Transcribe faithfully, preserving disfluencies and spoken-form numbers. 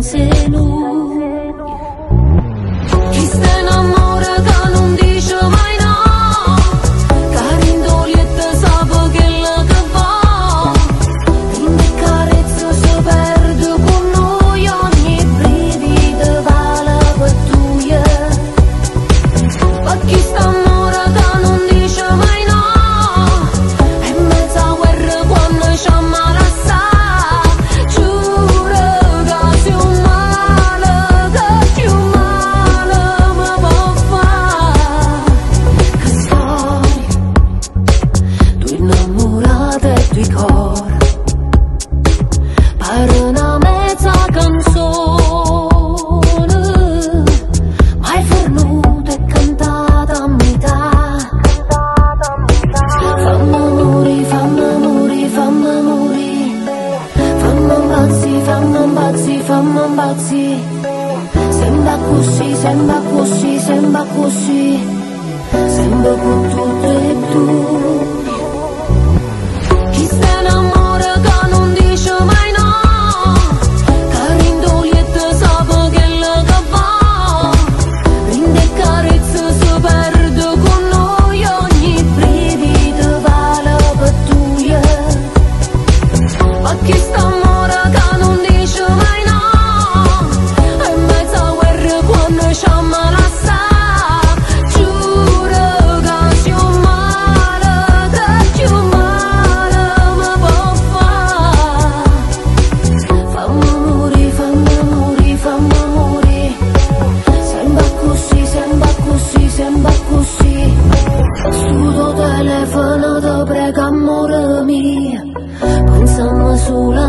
senza lui. Chi se innamora che non dice mai no, che rindolietta sa quella che va, prende carezza si perde con noi, ogni brivido vale per tuia. Ma chi sta innamora che non dice mai no, è mezza guerra quando ci ammala. Fammi impazzire, sembra così, sembra così, sembra così, sembra con tutto e tu. Chi se innamora che non dice mai no, che rindolietta sa quella che va, rinde carezza si perde con noi, ogni brivido vale per tuia. Ma chi sta innamora che non dice mai no, telefono, ti prego amore mio, pensiamo solo